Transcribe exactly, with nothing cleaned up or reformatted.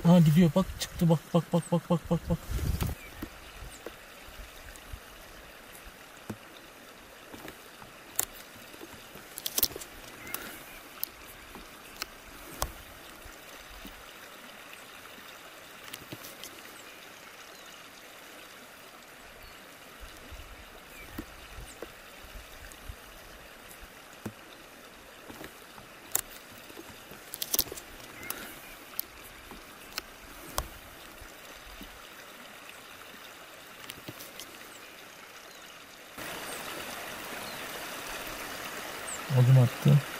Ha gidiyor bak, çıktı bak bak bak bak bak bak bak. Adım attı.